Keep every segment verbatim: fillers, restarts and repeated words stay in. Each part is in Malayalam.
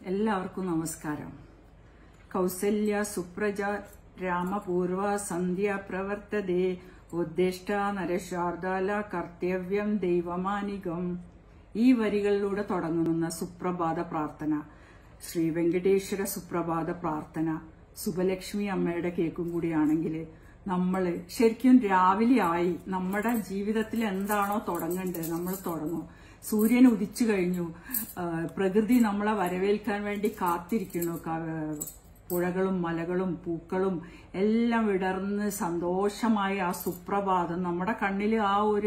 എല്ലാവർക്കും നമസ്കാരം. കൗസല്യ സുപ്രജ രാമപൂർവ സന്ധ്യ പ്രവർത്തതേ ഉദ്ദിഷ്ട നരശാർദാല കർത്തവ്യം ദൈവമാനികം. ഈ വരികളിലൂടെ തുടങ്ങുന്ന സുപ്രഭാത പ്രാർത്ഥന, ശ്രീ വെങ്കടേശ്വര സുപ്രഭാത പ്രാർത്ഥന, സുബലക്ഷ്മി അമ്മയുടെ കേക്കും കൂടിയാണെങ്കിൽ നമ്മൾ ശരിക്കും രാവിലെ ആയി നമ്മുടെ ജീവിതത്തിൽ എന്താണോ തുടങ്ങേണ്ടത് നമ്മൾ തുടങ്ങും. സൂര്യൻ ഉദിച്ചു കഴിഞ്ഞു, പ്രകൃതി നമ്മളെ വരവേൽക്കാൻ വേണ്ടി കാത്തിരിക്കുന്നു. പുഴകളും മലകളും പൂക്കളും എല്ലാം വിടർന്ന് സന്തോഷമായി ആ സുപ്രഭാതം നമ്മുടെ കണ്ണിൽ ആ ഒരു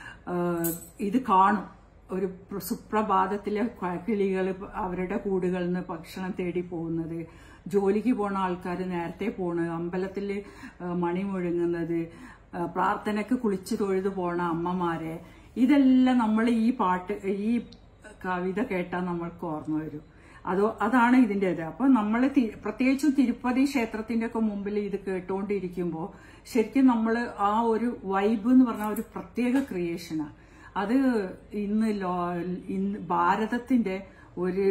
ഇത് കാണും. ഒരു സുപ്രഭാതത്തിലെ കിളികൾ അവരുടെ കൂടുകളിൽ നിന്ന് ഭക്ഷണം തേടി പോകുന്നത്, ജോലിക്ക് പോണ ആൾക്കാർ നേരത്തെ പോണ്, അമ്പലത്തിൽ മണി മുഴങ്ങുന്നത്, പ്രാർത്ഥനയ്ക്ക് കുളിച്ചു തൊഴുതു പോണ അമ്മമാരെ, ഇതെല്ലാം നമ്മൾ ഈ പാട്ട് ഈ കവിത കേട്ടാൽ നമ്മൾക്ക് ഓർമ്മ വരും. അതോ അതാണ് ഇതിൻ്റെ ഇത്. അപ്പൊ നമ്മൾ പ്രത്യേകിച്ചും തിരുപ്പതി ക്ഷേത്രത്തിന്റെ ഒക്കെ മുമ്പിൽ ഇത് കേട്ടുകൊണ്ടിരിക്കുമ്പോൾ ശരിക്കും നമ്മൾ ആ ഒരു വൈബ് എന്ന് പറഞ്ഞാൽ ഒരു പ്രത്യേക ക്രിയേഷനാണ്. അത് ഇന്ന് ലോ ഇന്ന് ഭാരതത്തിന്റെ ഒരു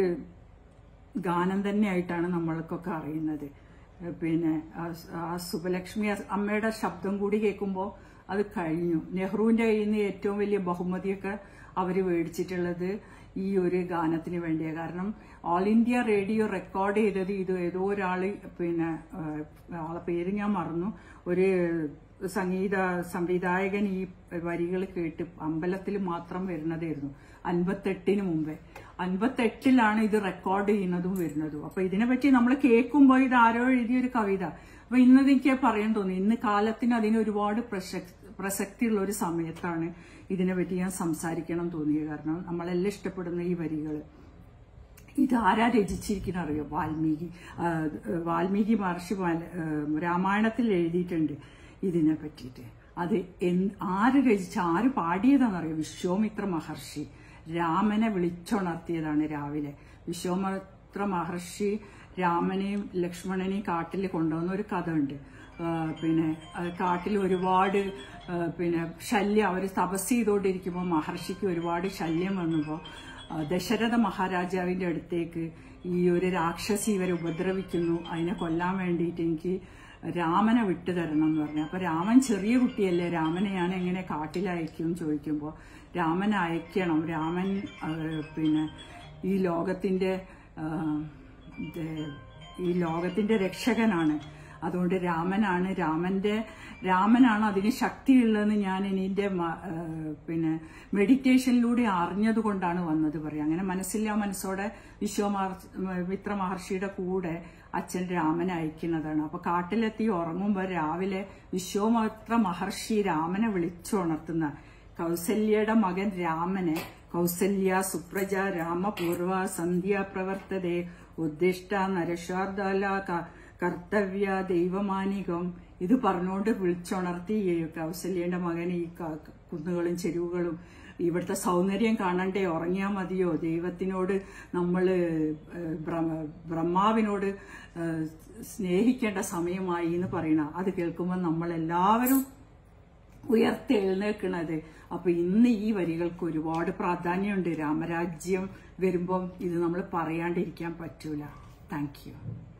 ഗാനം തന്നെയായിട്ടാണ് നമ്മൾക്കൊക്കെ അറിയുന്നത്. പിന്നെ ആ സുബലക്ഷ്മി അമ്മയുടെ ശബ്ദം കൂടി കേൾക്കുമ്പോൾ അത് കഴിഞ്ഞു. നെഹ്റുവിന്റെ കയ്യിൽ നിന്ന് ഏറ്റവും വലിയ ബഹുമതിയൊക്കെ അവര് മേടിച്ചിട്ടുള്ളത് ഈ ഒരു ഗാനത്തിന് വേണ്ടിയാണ്. കാരണം ഓൾ ഇന്ത്യ റേഡിയോ റെക്കോർഡ് ചെയ്തത് ഇത് ഏതോ ഒരാള്, പിന്നെ ആളെ പേര് ഞാൻ മറന്നു, ഒരു സംഗീത സംവിധായകൻ ഈ വരികൾ കേട്ട് അമ്പലത്തിൽ മാത്രം വരുന്നതായിരുന്നു അൻപത്തെട്ടിന് മുമ്പേ. അൻപത്തെട്ടിലാണ് ഇത് റെക്കോർഡ് ചെയ്യുന്നതും വരുന്നതും. അപ്പൊ ഇതിനെപ്പറ്റി നമ്മൾ കേൾക്കുമ്പോൾ ഇത് ആരോ എഴുതിയൊരു കവിത. അപ്പൊ ഇന്നത് എനിക്ക് പറയാൻ തോന്നി. ഇന്ന് കാലത്തിന് അതിന് ഒരുപാട് പ്രസക്തി പ്രസക്തിയുള്ള ഒരു സമയത്താണ് ഇതിനെപ്പറ്റി ഞാൻ സംസാരിക്കണം തോന്നിയത്. കാരണം നമ്മളെല്ലാം ഇഷ്ടപ്പെടുന്ന ഈ വരികൾ ഇതാരാ രചിച്ചിരിക്കുന്ന അറിയോ? വാൽമീകി. വാൽമീകി മഹർഷി രാമായണത്തിൽ എഴുതിയിട്ടുണ്ട് ഇതിനെ പറ്റിയിട്ട്. അത് ആര് രചിച്ച ആര് പാടിയതാണെന്നറിയോ? വിശ്വാമിത്ര മഹർഷി രാമനെ വിളിച്ചുണർത്തിയതാണ് രാവിലെ. വിശ്വാമിത്ര മഹർഷി രാമനെയും ലക്ഷ്മണനെയും കാട്ടിൽ കൊണ്ടുവന്ന ഒരു കഥ ഉണ്ട്. പിന്നെ കാട്ടിൽ ഒരുപാട് പിന്നെ ശല്യം, അവർ തപസ് ചെയ്തുകൊണ്ടിരിക്കുമ്പോൾ മഹർഷിക്ക് ഒരുപാട് ശല്യം വന്നപ്പോൾ ദശരഥ മഹാരാജാവിന്റെ അടുത്തേക്ക് ഈ ഒരു രാക്ഷസി ഇവരെ ഉപദ്രവിക്കുന്നു, അതിനെ കൊല്ലാൻ വേണ്ടിയിട്ട് എനിക്ക് രാമനെ വിട്ടുതരണം എന്ന് പറഞ്ഞു. അപ്പൊ രാമൻ ചെറിയ കുട്ടിയല്ലേ, രാമനെ ഞാൻ എങ്ങനെ കാട്ടിലയക്കും ചോദിക്കുമ്പോൾ രാമൻ അയക്കണം. രാമൻ പിന്നെ ഈ ലോകത്തിന്റെ ഈ ലോകത്തിന്റെ രക്ഷകനാണ്. അതുകൊണ്ട് രാമനാണ് രാമന്റെ രാമനാണ് അതിന് ശക്തിയുള്ളതെന്ന് ഞാൻ എൻ്റെ പിന്നെ മെഡിറ്റേഷനിലൂടെ അറിഞ്ഞത് കൊണ്ടാണ് വന്നത് പറയാം. അങ്ങനെ മനസ്സില്ലാ മനസ്സോടെ വിശ്വാമിത്ര മഹർഷിയുടെ കൂടെ അച്ഛൻ രാമനെ അയക്കുന്നതാണ്. അപ്പൊ കാട്ടിലെത്തി ഉറങ്ങുമ്പോൾ രാവിലെ വിശ്വാമിത്ര മഹർഷി രാമനെ വിളിച്ചുണർത്തുന്ന കൗസല്യയുടെ മകൻ രാമനെ കൗസല്യ സുപ്രജ രാമപൂർവ സന്ധ്യ പ്രവർത്തതേ ഉദ്ദിഷ്ട നരശാർദാല കർത്തവ്യ ദൈവമാനികം. ഇത് പറഞ്ഞുകൊണ്ട് വിളിച്ചുണർത്തി കൗസല്യയുടെ മകൻ ഈ കുന്നുകളും ചെരുവുകളും ഇവിടുത്തെ സൗന്ദര്യം കാണണ്ടേ, ഉറങ്ങിയാൽ മതിയോ, ദൈവത്തിനോട് നമ്മള് ബ്രഹ്മാവിനോട് സ്നേഹിക്കേണ്ട സമയമായി എന്ന് പറയണ അത് കേൾക്കുമ്പോൾ നമ്മളെല്ലാവരും ഉയർത്തെഴുന്നേൽക്കണത്. അപ്പൊ ഇന്ന് ഈ വരികൾക്ക് ഒരുപാട് പ്രാധാന്യമുണ്ട്. രാമരാജ്യം വരുമ്പം ഇത് നമ്മൾ പറയാണ്ടിരിക്കാൻ പറ്റൂല. Thank U.